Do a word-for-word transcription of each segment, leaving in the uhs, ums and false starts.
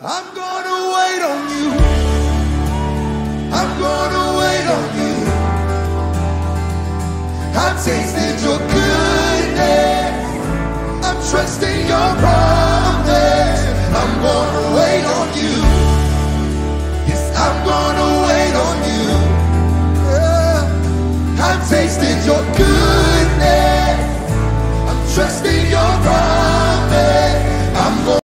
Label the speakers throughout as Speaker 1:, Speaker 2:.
Speaker 1: I'm gonna wait on you. I'm gonna wait on you. I've tasted your goodness. I'm trusting your promise. I'm gonna wait on you. Yes, I'm gonna wait on you. Yeah. I've tasted your goodness. I'm trusting your promise. I'm going.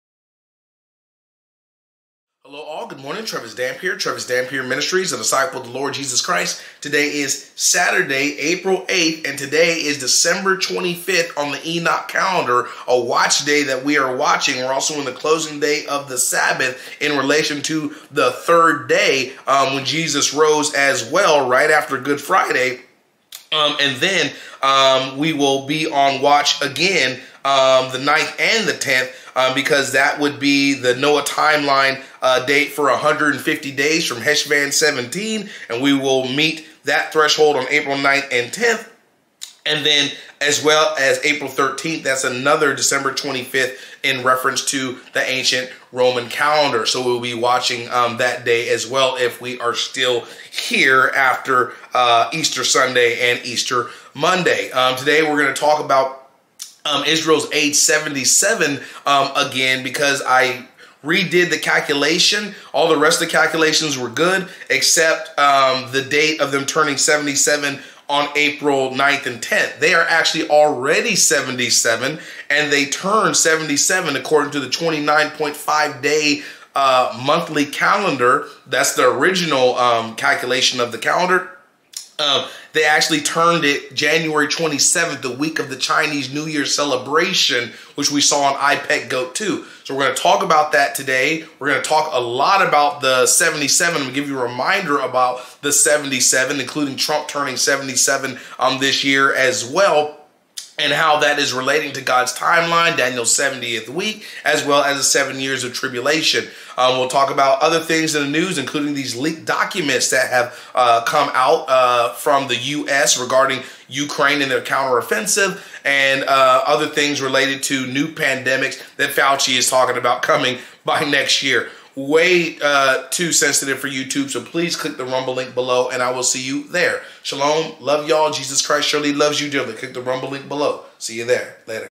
Speaker 2: Hello all, good morning. Trevis Dampier, Trevis Dampier Ministries, a disciple of the Lord Jesus Christ. Today is Saturday, April eighth, and today is December twenty-fifth on the Enoch calendar, a watch day that we are watching. We're also in the closing day of the Sabbath in relation to the third day um, when Jesus rose as well, right after Good Friday. Um, and then um, we will be on watch again um, the ninth and the tenth um, because that would be the Noah timeline uh, date for one hundred fifty days from Chesvan seventeen. And we will meet that threshold on April ninth and tenth. And then as well as April thirteenth, that's another December twenty-fifth in reference to the ancient Roman calendar. So we'll be watching um, that day as well if we are still here after uh, Easter Sunday and Easter Monday. Um, today we're going to talk about um, Israel's age seventy-seven um, again because I redid the calculation. All the rest of the calculations were good except um, the date of them turning seventy-seven on April ninth and tenth. They are actually already seventy-seven, and they turn seventy-seven according to the twenty-nine point five day uh, monthly calendar. That's the original um, calculation of the calendar. Uh, they actually turned it January twenty-seventh, the week of the Chinese New Year celebration, which we saw on I P E C Goat two. So we're going to talk about that today. We're going to talk a lot about the seventy-seven. I'm going to give you a reminder about the seventy-seven, including Trump turning seventy-seven um, this year as well, and how that is relating to God's timeline, Daniel's seventieth week, as well as the seven years of tribulation. Um, we'll talk about other things in the news, including these leaked documents that have uh, come out uh, from the U S regarding Ukraine and their counteroffensive, and uh, other things related to new pandemics that Fauci is talking about coming by next year. Way uh, too sensitive for YouTube, so please click the Rumble link below, and I will see you there. Shalom. Love y'all. Jesus Christ surely loves you dearly. Click the Rumble link below. See you there. Later.